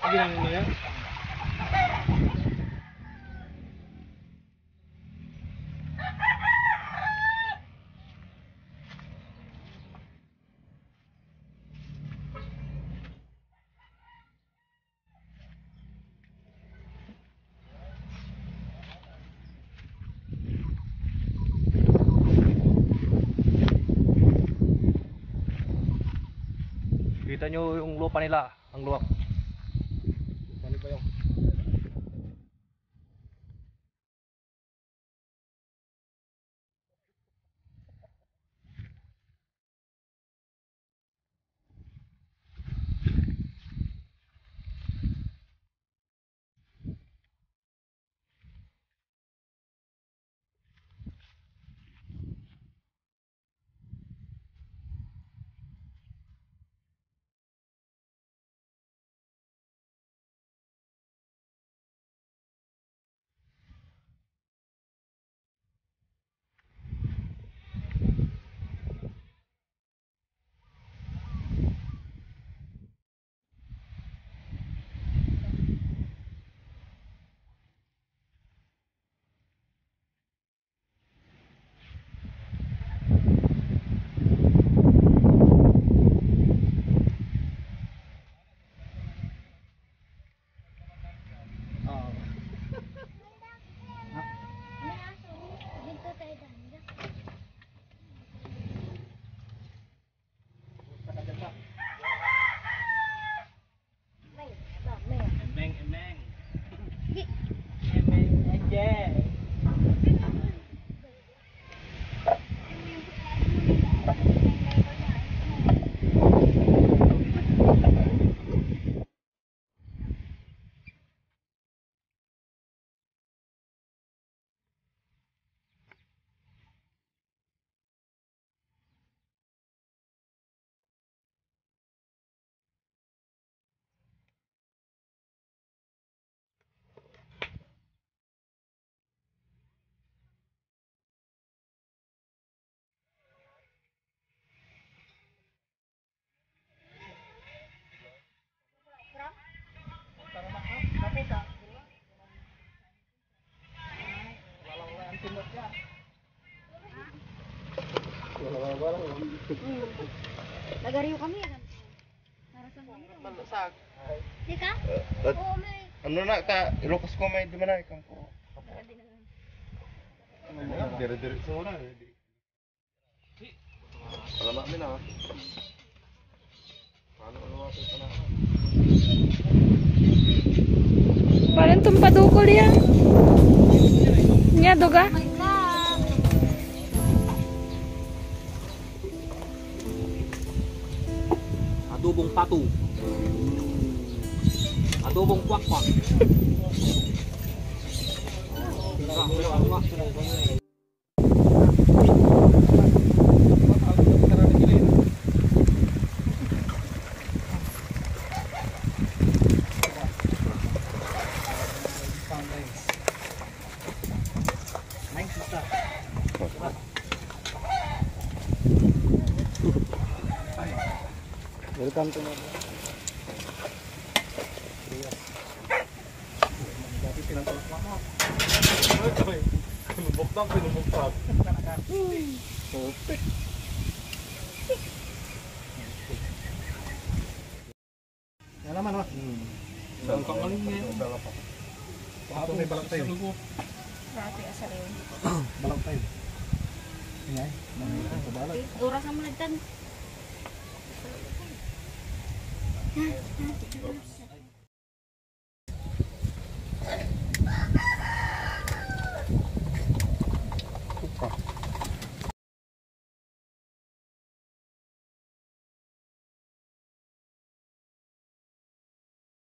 Ginang niya. Kita nyo yung lupa nila, ang luwak. Ano ba yung? Nagariyo kami kan. Narasan kami. Malusak. Dika? Oo, may. Ano na ka? Ilokas ko may di man ay kang ko. Dire-dire sa una. Alamak min ah. Ano wato pa na. Parang tumpadukol yan. Nya doga. Adobong pato. Adobong kwak-kwak. Welcome to my pinubuktak. Yan naman oh. Ang kangaling niya. Ito may balak tayo. Grabe asar yun. Balak tayo. Ingay. Balak. Oras ang mulagtan.